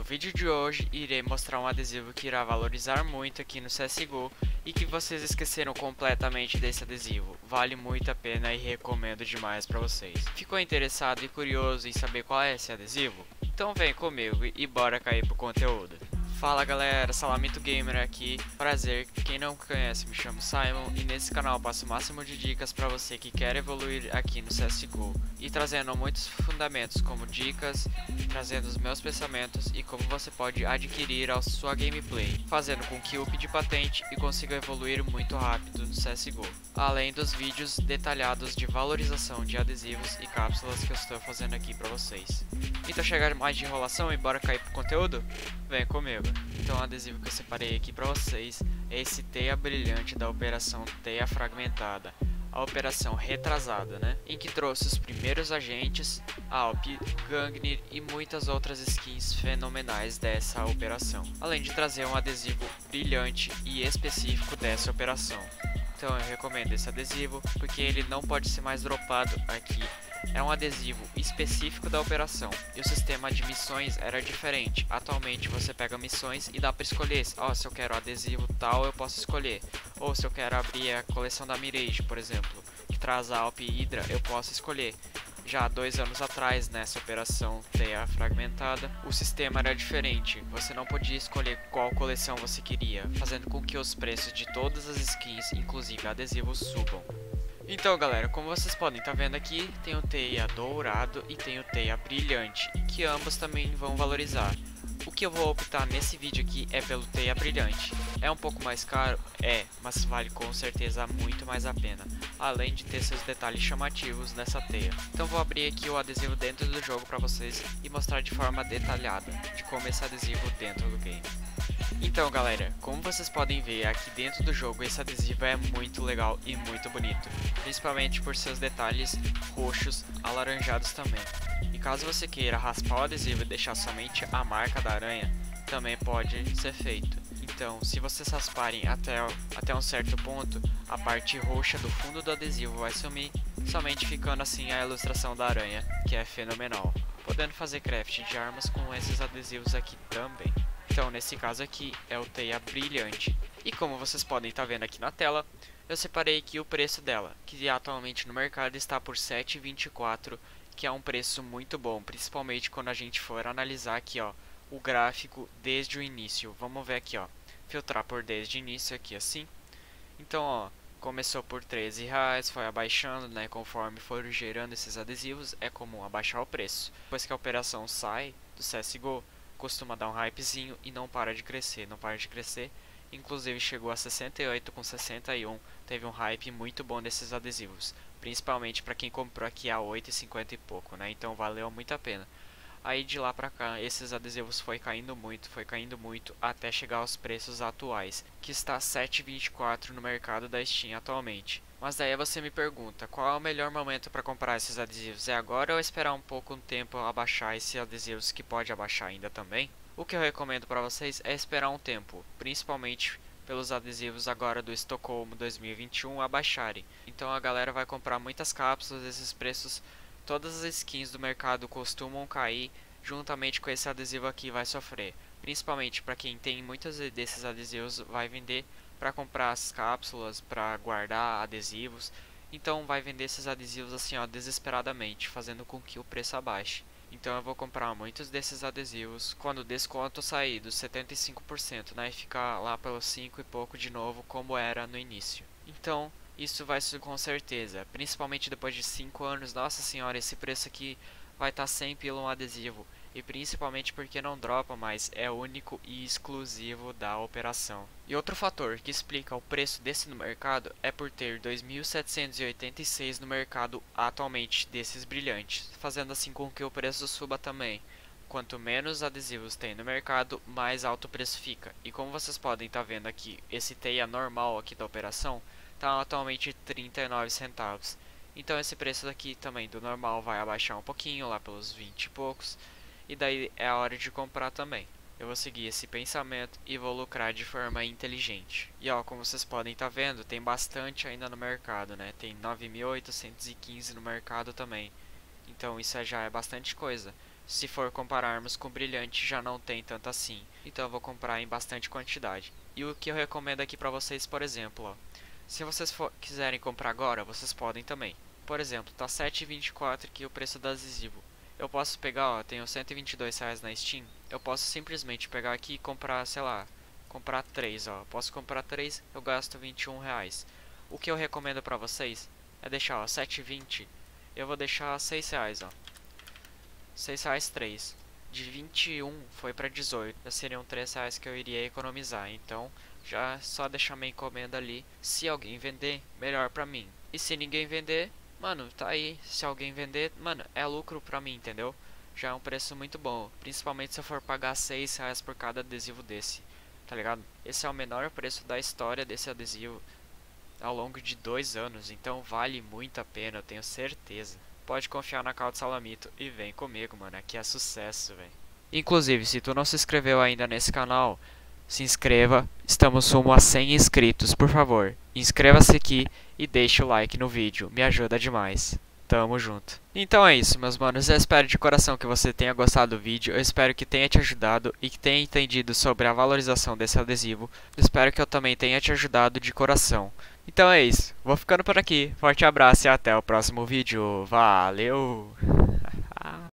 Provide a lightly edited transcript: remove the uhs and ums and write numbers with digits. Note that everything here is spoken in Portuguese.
No vídeo de hoje irei mostrar um adesivo que irá valorizar muito aqui no CSGO e que vocês esqueceram completamente desse adesivo. Vale muito a pena e recomendo demais para vocês. Ficou interessado e curioso em saber qual é esse adesivo? Então vem comigo e bora cair pro conteúdo. Fala galera, Salamito Gamer aqui, prazer, quem não me conhece me chamo Simon e nesse canal passo o máximo de dicas para você que quer evoluir aqui no CSGO e trazendo muitos fundamentos como dicas, trazendo os meus pensamentos e como você pode adquirir a sua gameplay, fazendo com que upe de patente e consiga evoluir muito rápido no CSGO, além dos vídeos detalhados de valorização de adesivos e cápsulas que eu estou fazendo aqui para vocês. Então chega mais de enrolação e bora cair pro conteúdo? Vem comigo. Então o adesivo que eu separei aqui para vocês é esse Teia Brilhante da Operação Teia Fragmentada, a operação retrasada, né? Em que trouxe os primeiros agentes, Alp, Gangnir e muitas outras skins fenomenais dessa operação, além de trazer um adesivo brilhante e específico dessa operação. Então eu recomendo esse adesivo porque ele não pode ser mais dropado aqui. É um adesivo específico da operação e o sistema de missões era diferente. Atualmente você pega missões e dá para escolher, se eu quero adesivo tal eu posso escolher, ou se eu quero abrir a coleção da Mirage, por exemplo, que traz a Alp e Hydra, eu posso escolher. Já 2 anos atrás, nessa operação Teia Fragmentada, o sistema era diferente, você não podia escolher qual coleção você queria, fazendo com que os preços de todas as skins, inclusive adesivos, subam. Então galera, como vocês podem estar vendo aqui, tem o Teia Dourado e tem o Teia Brilhante, que ambos também vão valorizar. O que eu vou optar nesse vídeo aqui é pelo Teia Brilhante. É um pouco mais caro? É, mas vale com certeza muito mais a pena, além de ter seus detalhes chamativos nessa teia. Então vou abrir aqui o adesivo dentro do jogo para vocês e mostrar de forma detalhada de como esse adesivo dentro do game. Então galera, como vocês podem ver aqui dentro do jogo, esse adesivo é muito legal e muito bonito, principalmente por seus detalhes roxos, alaranjados também. E caso você queira raspar o adesivo e deixar somente a marca da aranha, também pode ser feito. Então, se vocês rasparem até um certo ponto, a parte roxa do fundo do adesivo vai sumir, somente ficando assim a ilustração da aranha, que é fenomenal, podendo fazer craft de armas com esses adesivos aqui também. Então nesse caso aqui é o Teia Brilhante. E como vocês podem estar vendo aqui na tela, eu separei aqui o preço dela, que atualmente no mercado está por R$ 7,24, que é um preço muito bom, principalmente quando a gente for analisar aqui o gráfico desde o início. Vamos ver aqui filtrar por desde o início aqui assim. Então começou por R$ 13, foi abaixando, né, conforme foram gerando esses adesivos, é comum abaixar o preço. Depois que a operação sai do CSGO, costuma dar um hypezinho e não para de crescer, inclusive chegou a 68 com 61, teve um hype muito bom desses adesivos, principalmente para quem comprou aqui a 8,50 e pouco, né, então valeu muito a pena. Aí de lá pra cá, esses adesivos foi caindo muito, até chegar aos preços atuais, que está 7,24 no mercado da Steam atualmente. Mas daí você me pergunta, qual é o melhor momento para comprar esses adesivos? É agora ou esperar um tempo abaixar esses adesivos que pode abaixar ainda também? O que eu recomendo para vocês é esperar um tempo, principalmente pelos adesivos agora do Estocolmo 2021 abaixarem. Então a galera vai comprar muitas cápsulas, esses preços. Todas as skins do mercado costumam cair, juntamente com esse adesivo aqui vai sofrer. Principalmente para quem tem muitos desses adesivos, vai vender para comprar as cápsulas, para guardar adesivos. Então vai vender esses adesivos assim desesperadamente, fazendo com que o preço abaixe. Então eu vou comprar muitos desses adesivos quando o desconto sair dos 75%, né, e ficar lá pelos 5 e pouco de novo como era no início. Então isso vai ser com certeza, principalmente depois de 5 anos, nossa senhora, esse preço aqui vai estar 100 pila um adesivo, e principalmente porque não dropa mais, é único e exclusivo da operação. E outro fator que explica o preço desse no mercado é por ter 2.786 no mercado atualmente desses brilhantes, fazendo assim com que o preço suba também. Quanto menos adesivos tem no mercado, mais alto o preço fica. E como vocês podem estar vendo aqui, esse teia normal aqui da operação está atualmente 39 centavos. Então esse preço daqui também do normal vai abaixar um pouquinho, lá pelos 20 e poucos. E daí é a hora de comprar também. Eu vou seguir esse pensamento e vou lucrar de forma inteligente. E como vocês podem estar vendo, tem bastante ainda no mercado, né? Tem 9.815 no mercado também. Então isso já é bastante coisa. Se for compararmos com o brilhante, já não tem tanto assim. Então eu vou comprar em bastante quantidade. E o que eu recomendo aqui pra vocês, por exemplo, ó, se vocês quiserem comprar agora, vocês podem também. Por exemplo, tá R$ 7,24 aqui o preço do adesivo. Eu posso pegar, ó, tenho R$ 122 na Steam. Eu posso simplesmente pegar aqui e comprar, sei lá, comprar 3, ó. Posso comprar 3, eu gasto R$ 21. O que eu recomendo pra vocês é deixar, ó, 7,20. Eu vou deixar R$ 6, ó. R$ 6 3. De 21 foi pra 18. Já seriam R$ 3 que eu iria economizar. Então, já só deixar minha encomenda ali. Se alguém vender, melhor pra mim. E se ninguém vender, mano, tá aí. Se alguém vender, mano, é lucro pra mim, entendeu? Já é um preço muito bom. Principalmente se eu for pagar R$ 6 por cada adesivo desse. Tá ligado? Esse é o menor preço da história desse adesivo ao longo de 2 anos. Então vale muito a pena, eu tenho certeza. Pode confiar na Caldo Salamito e vem comigo, mano. Aqui é sucesso, velho. Inclusive, se tu não se inscreveu ainda nesse canal, se inscreva. Estamos rumo a 100 inscritos, por favor. Inscreva-se aqui e deixe o like no vídeo. Me ajuda demais. Tamo junto. Então é isso, meus manos. Eu espero de coração que você tenha gostado do vídeo. Eu espero que tenha te ajudado e que tenha entendido sobre a valorização desse adesivo. Eu espero que eu também tenha te ajudado de coração. Então é isso. Vou ficando por aqui. Forte abraço e até o próximo vídeo. Valeu!